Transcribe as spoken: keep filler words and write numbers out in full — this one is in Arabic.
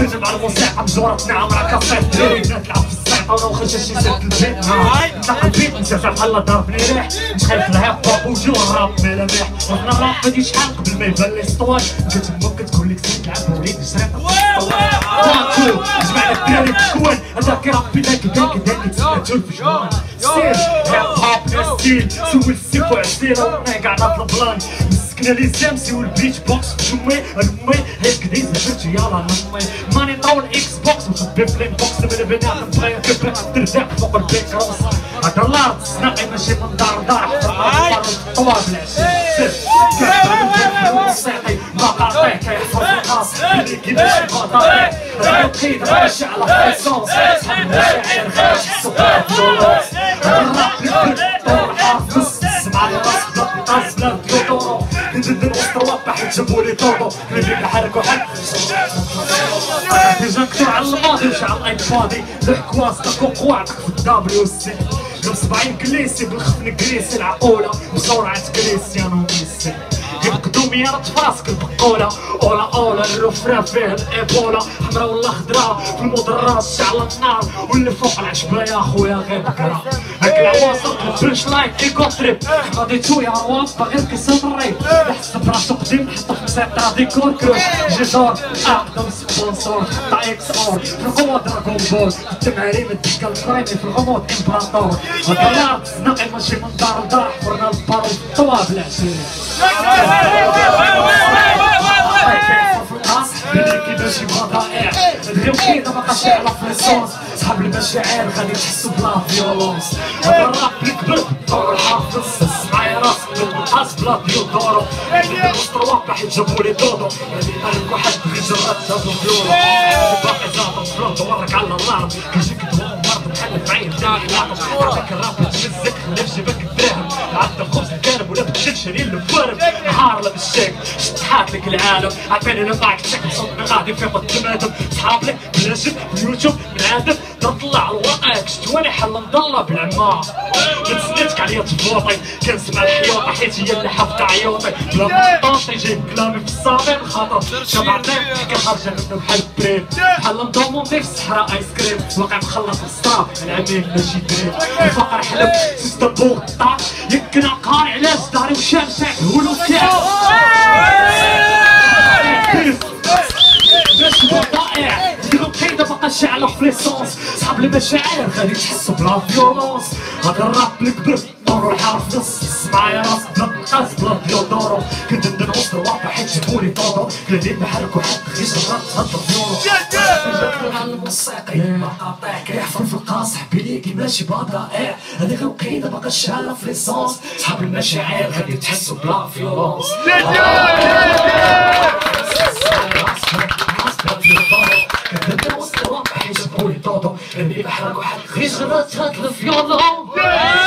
خرج مع الموسيقى مجورتنا عمرها كاسيت دراري بنات تلعب في السيطة ولا وخرج شي سد البيت نتلاقى البيت نسافر بحال ضربني ريح متخيل في الهيب هوب وجو الراب ملامح وحنا الراب مادي شحال قبل ما يبان لي سطوان كنت امك كتقول لك سير تلعب وليد شريط واكو جمعنا الدراري بكوان هذاك رابي داك داك داك تسمعتو الفجوان سير هيب هوب ناس ستيل سول السيف وعسيرة وناي كاع ناض البلان مسكنا لي سامسي والبيت بوكس جمي امي هيك ديز درت يلا نمي ماني طول اكس بوكس مخبي في الانبوكس من البنات بغا كبر ترزق فوق البيت روس هذا الارض سناقي ماشي من دار دار طوال العشير موسيقي ما قاطع كيحفر في الراس اللي كيدير بطاطا الوقيت ماشي على فيسونس صحاب المشاعر خارج الصوت فيولونس الراب يكبر طور حرف نص سمع لي راس بلا نقاس بلا ديودورو ندير وسط الواقع حيت جابولي طوطو كليبي نحرك وحد ديجا نكتب على الماضي وش على الايبادي الحكواس تاكو قواعدك في الدبليو سي جاب سبعين كليسي بالخفن كريسي العقولة وسرعة كريستيانو ميسي يبقدو ميارات فراسك البقولة اولا اولا الرفران فيه الايبولا حمرا ولا خضرا في المدرات شعل النار واللي فوق العشبة يا خويا غير بكرا هاك العواصر البنش لاين ايكو تريب حماديتو يا رواف باغي كيصوت الريب يحسب راسو قديم حطو في مسيطرة ديكور كروش جيزور اقدم سبونسور تاع اكس اور في القوة دراغون بول التمارين الدكة الكرايمي في الغموض امبراطور هادا الارض سناقي ماشي من دار لدار حفرنا البارو طواب العشيري ماشي بضائع اليوم كيدا مابقاش يعرف ليسونس صحاب المشاعر غادي تحسو بلا فيولونس هذا الراب يكبر دور الحافظ معايا راسك لو نقاس بلا ديودورو وسط الواقع حيت جابولي دودو يعني قالك واحد بغي جرات هادو فيولو باقي زاطر فلوت ورك على الارض كيجيك دوام مرض محل في عين داعي لاطو هذاك الراب تمزك خلي في جيبك الدراهم عدى بخبز الكارب ولا بتشد شرير الفوارب نهار لا بالشيك شطحات لك العالم عارفين انا معاك تشكل صوتنا غادي في التمادم صحاب لك بلاجب باليوتيوب بالعادم نطلع على الواقع كشتواني حل نضلة بالعمار نتسنيتك عليا تفوطي كنسمع الحيوطة حيت هي اللي حفت عيوطي بلا مطاطي جايب كلامي في الصابين الخطر شبعتني حكا خارجة منه بحال بريم بحال ندوموندي في الصحراء ايس كريم واقع مخلط الصراب العميل ماشي دريم الفقر حلم سيستم بوغ الطاق يمكن قاري علاش داري وشامسة هولو كاس ماشي بضائع اليوم كيدا مابقاش يعرف في ليسونس صحاب المشاعر غادي تحسو بلا فيولونس هذا الراب الكبر دورو الحرف نص معايا راس بلا نقاس بلا ديودورو كنت ندير وسط الواقع حيت جابولي طوطو كلادي نحرك وحد غير جرات هاد الفيولو على الموسيقي ما قاطع كيحفر في القاص حبيليكي ماشي بضائع هذاك الوقيته مابقاش يعرف في ليسونس صحاب المشاعر غادي تحسو بلا فيولونس كنت وسط الواقع حيت جابولي طوطو اللي بحرك واحد غير جرات هاد الفيولون